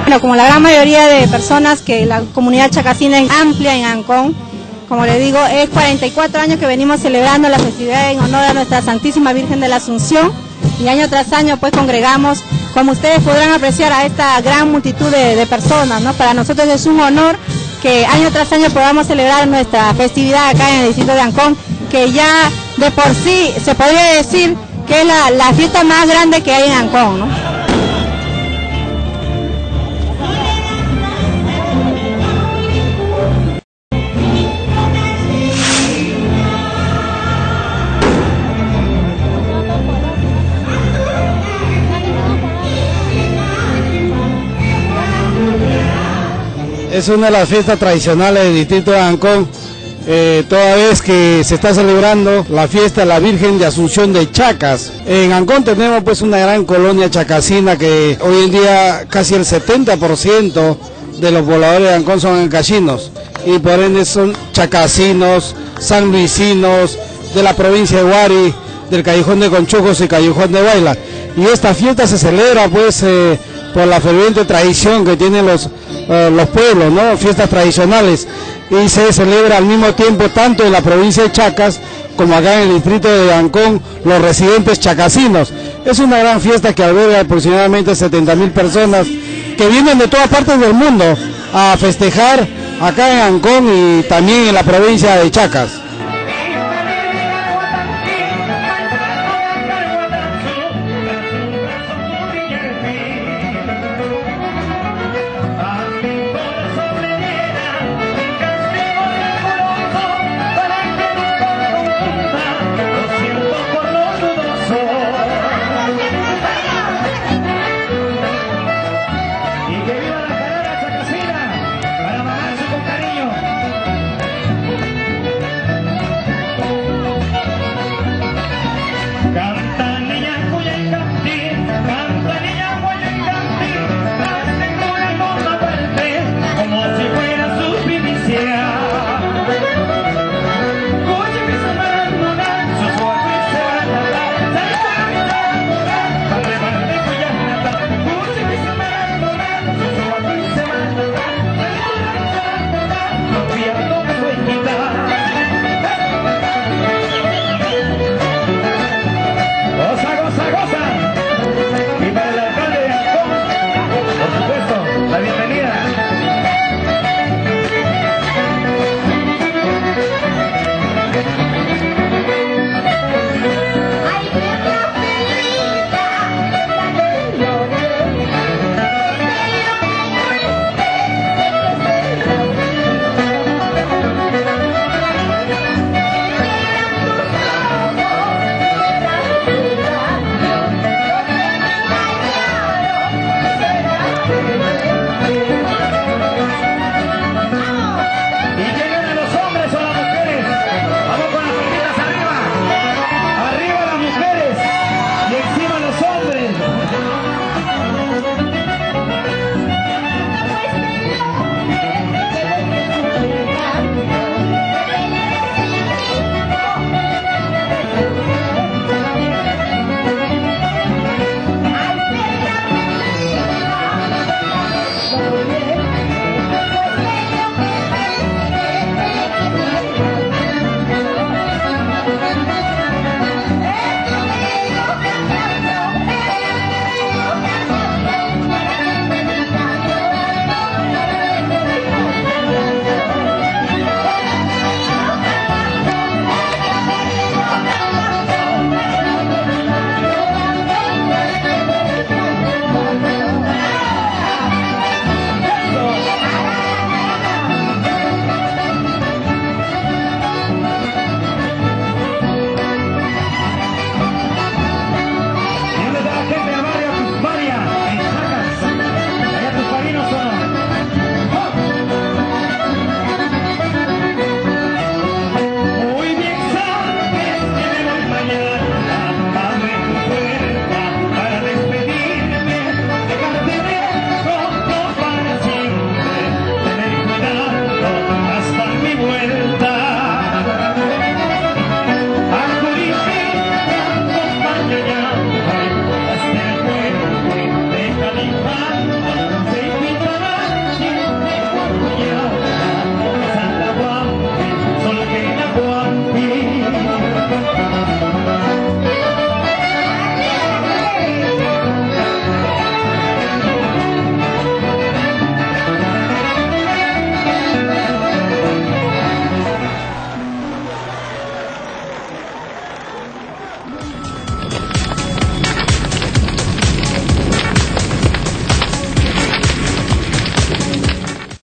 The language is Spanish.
Bueno, como la gran mayoría de personas que la comunidad chacacina es amplia en Ancón, como le digo, es 44 años que venimos celebrando la festividad en honor a nuestra Santísima Virgen de la Asunción, y año tras año pues congregamos, como ustedes podrán apreciar, a esta gran multitud de personas, ¿no? Para nosotros es un honor que año tras año podamos celebrar nuestra festividad acá en el distrito de Ancón, que ya de por sí se podría decir que es la fiesta más grande que hay en Ancón, ¿no? Es una de las fiestas tradicionales del distrito de Ancón, toda vez que se está celebrando la fiesta de la Virgen de Asunción de Chacas. En Ancón tenemos pues una gran colonia chacacina que hoy en día casi el 70% de los pobladores de Ancón son ancachinos, y por ende son chacacinos, sanluisinos, de la provincia de Huari, del Callejón de Conchujos y Callejón de Huayla. Y esta fiesta se celebra pues por la ferviente tradición que tienen los pueblos, ¿no? Fiestas tradicionales, y se celebra al mismo tiempo tanto en la provincia de Chacas como acá en el distrito de Ancón, los residentes chacacinos. Es una gran fiesta que alberga aproximadamente 70.000 personas que vienen de todas partes del mundo a festejar acá en Ancón y también en la provincia de Chacas.